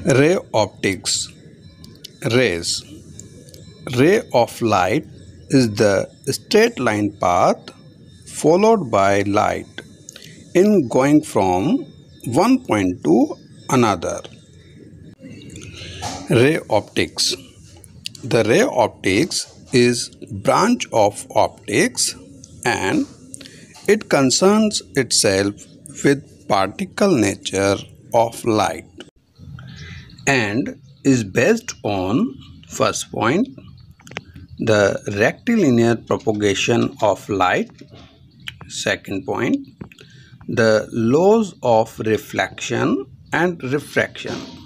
Ray optics. Rays. Ray of light is the straight line path followed by light in going from one point to another. Ray optics. The ray optics is branch of optics and it concerns itself with particle nature of light and is based on first point, the rectilinear propagation of light. Second point, the laws of reflection and refraction.